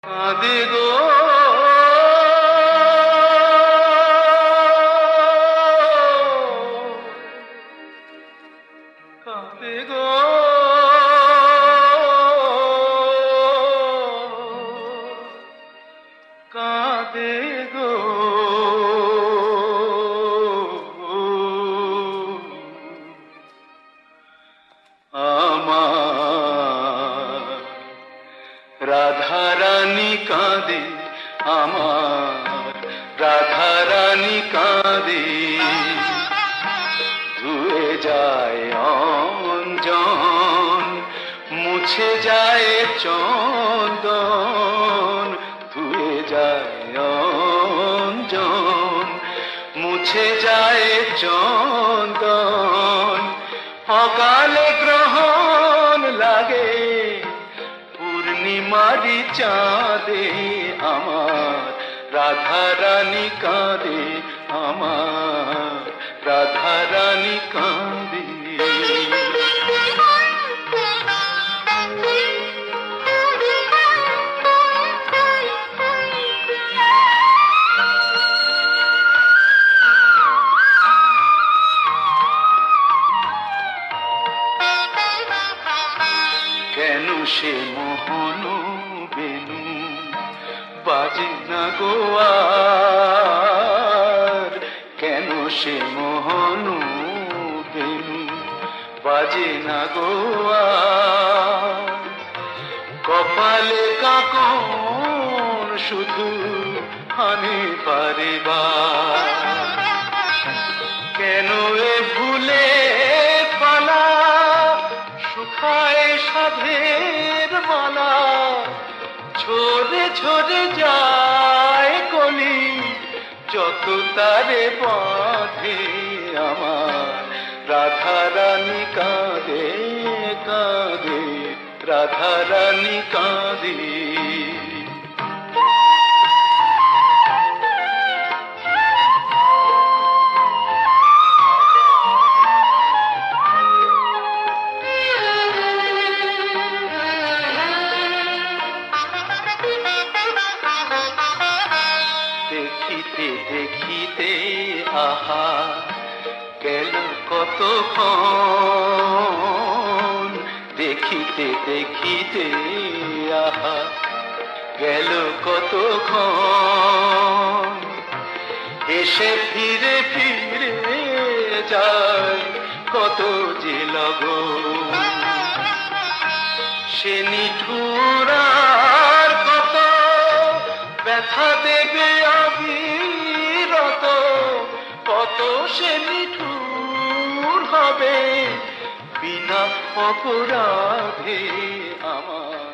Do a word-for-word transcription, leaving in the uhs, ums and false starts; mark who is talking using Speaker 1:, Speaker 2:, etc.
Speaker 1: কাঁদে গো কাঁদে গো কাঁদে গো আমার রাধা রানী কাঁদে আমার রাধা রানী কাঁদে ধুয়ে যায় অঞ্জন মুছে যায় চন্দন ধুয়ে যায় অঞ্জন মুছে যায় চন্দন অকালে গ্রহণ লাগে পূর্ণিমারি চাঁদে আমার রাধা রানী কাঁদে আমার রাধা রানী কাঁদে কেন সে মোহন বেনু বাজে না গোয়ার কেন সে মোহন বেনু বাজে না গোয়ার কপালে কাকন শুধু হানে পারে বা কেন এ ভুলে পালা শুকায় সাধের মালা ঝরে ঝরে যায় কলি যত তারে বাঁধে আমার রাধা রানী কাঁদে কাঁদে রাধা রানী কাঁদে দেখিতে দেখিতে আহা গেল কতক্ষণ দেখিতে দেখিতে আহা গেল কতক্ষণ এসে ফিরে ফিরে যায় কত যে লগন সে নিঠুরার কত ব্যথা দেবে অবিরত কত সে নিঠুর হবে বিনা অপরাধে আমার